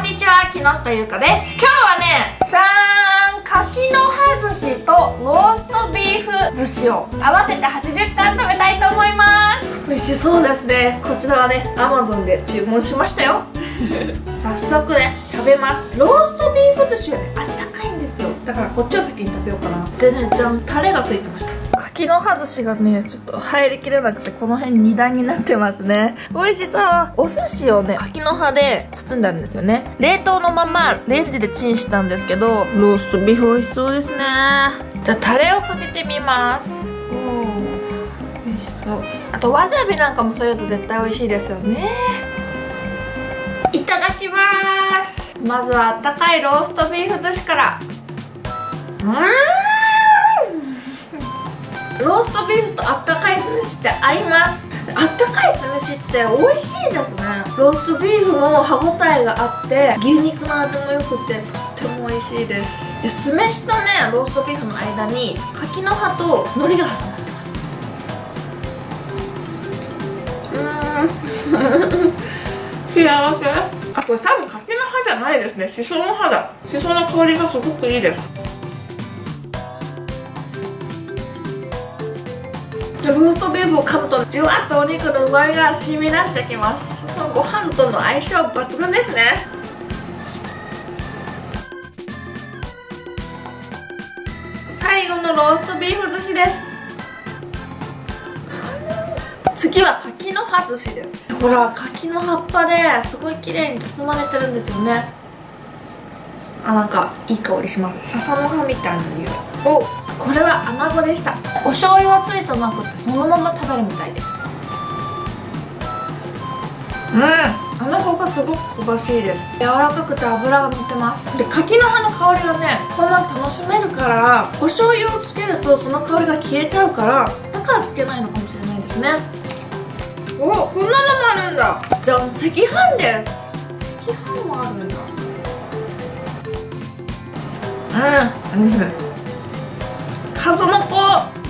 んにちは、木下ゆうかです。今日はね、じゃーん、柿の葉寿司とローストビーフ寿司を合わせて80貫食べたいと思います。美味しそうですね。こちらはね、Amazon で注文しましたよ。早速ね、食べます。ローストビーフ寿司はね、あったかいんですよ。だからこっちを先に食べようかな。でね、じゃん、タレがついてました。柿の葉寿司がね、ちょっと入りきれなくて、この辺2段になってますね。美味しそう。お寿司をね、柿の葉で包んだんですよね。冷凍のままレンジでチンしたんですけど、ローストビーフ美味しそうですね。じゃあタレをかけてみます。美味しそう。あとわさびなんかも添えると絶対美味しいですよね。いただきます。まずはあったかいローストビーフ寿司から。ローストビーフとあったかい酢飯って合います。あったかい酢飯って美味しいですね。ローストビーフの歯ごたえがあって牛肉の味も良くてとっても美味しいです。で酢飯とねローストビーフの間に柿の葉と海苔が挟まってます。幸せ。あ、これ多分柿の葉じゃないですね。しその葉だ。しその香りがすごくいいです。ローストビーフを噛むとじゅわっとお肉のうまみが染み出してきます。そのご飯との相性抜群ですね。最後のローストビーフ寿司です。次は柿の葉寿司です。ほら、柿の葉っぱですごい綺麗に包まれてるんですよね。あ、なんかいい香りします。笹の葉みたいな匂い。お、これは穴子でした。お醤油はついてなくてそのまま食べるみたいです。穴子がすごく香ばしいです。柔らかくて脂がのってます。で柿の葉の香りがねこんなに楽しめるから、お醤油をつけるとその香りが消えちゃうから、だからつけないのかもしれないですね。お、こんなのもあるんだ。じゃん、赤飯です。赤飯もあるんだ。数の子。こ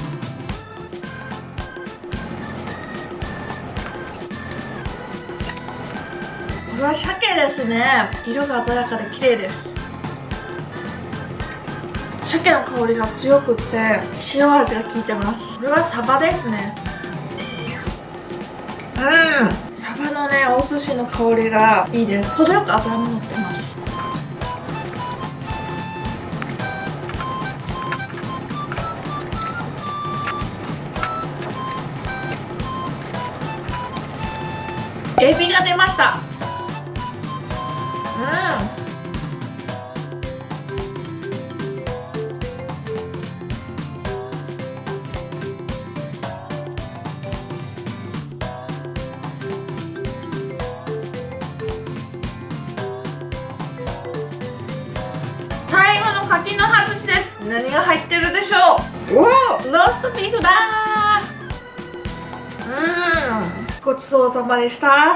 れは鮭ですね。色が鮮やかで綺麗です。鮭の香りが強くって塩味が効いてます。これはサバですね。サバのねお寿司の香りがいいです。程よく脂も乗ってます。エビが出ました。最後の柿の葉寿司です。何が入ってるでしょう。おお、ローストビーフだー。ごちそうさまでした。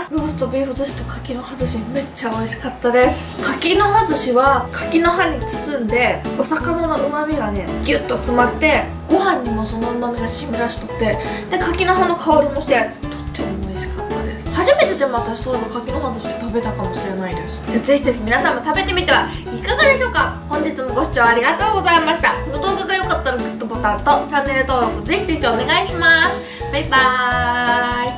ローストビーフ寿司と柿の葉寿司めっちゃ美味しかったです。柿の葉寿司は柿の葉に包んでお魚の旨味がねギュッと詰まってご飯にもその旨味が染み出しとって、で柿の葉の香りもしてとっても美味しかったです。初めてでも私そういえば柿の葉寿司食べたかもしれないです。じゃあぜひぜひ皆さんも食べてみてはいかがでしょうか。本日もご視聴ありがとうございました。この動画が良かったらグッドボタンとチャンネル登録ぜひぜひお願いします。バイバーイ。